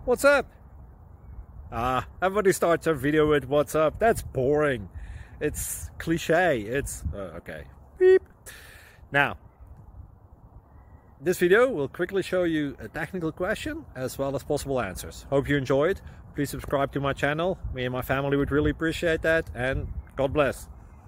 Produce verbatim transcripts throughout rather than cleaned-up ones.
What's up? Ah, everybody starts a video with what's up. That's boring. It's cliche. It's uh, okay. Beep. Now, this video will quickly show you a technical question as well as possible answers. Hope you enjoyed. Please subscribe to my channel. Me and my family would really appreciate that, and God bless.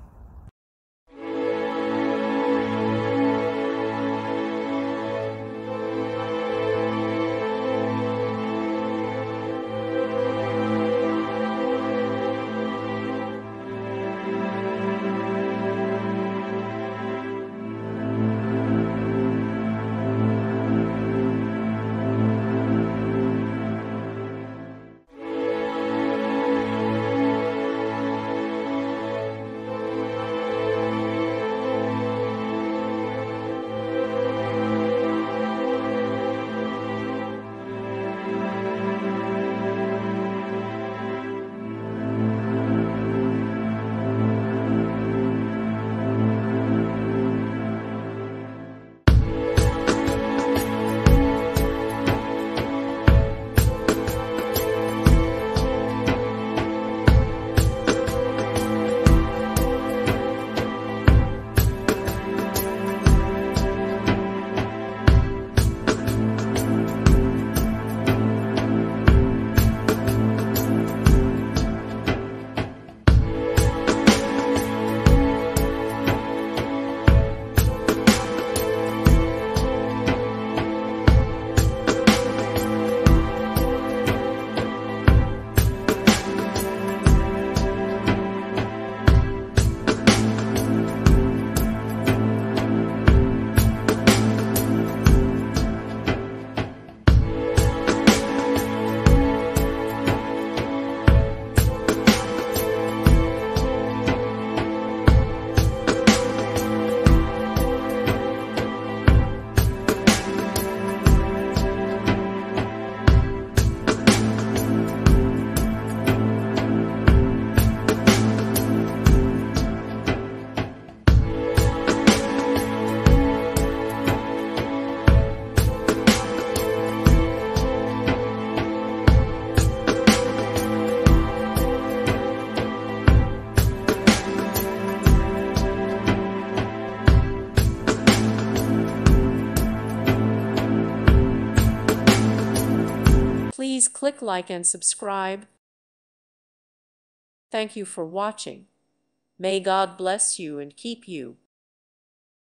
Please click like and subscribe. Thank you for watching. May God bless you and keep you.